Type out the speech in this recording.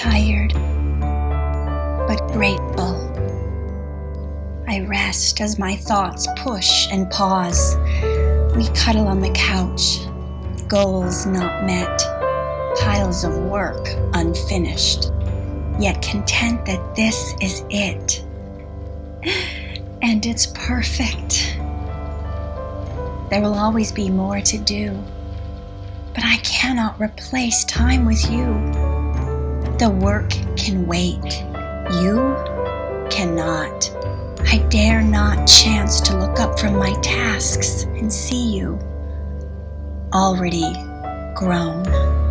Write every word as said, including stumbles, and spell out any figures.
tired, but grateful. I rest as my thoughts push and pause. We cuddle on the couch, goals not met, piles of work unfinished, yet content that this is it. And it's perfect. There will always be more to do, but I cannot replace time with you. The work can wait. You cannot. I dare not chance to look up from my tasks and see you already grown.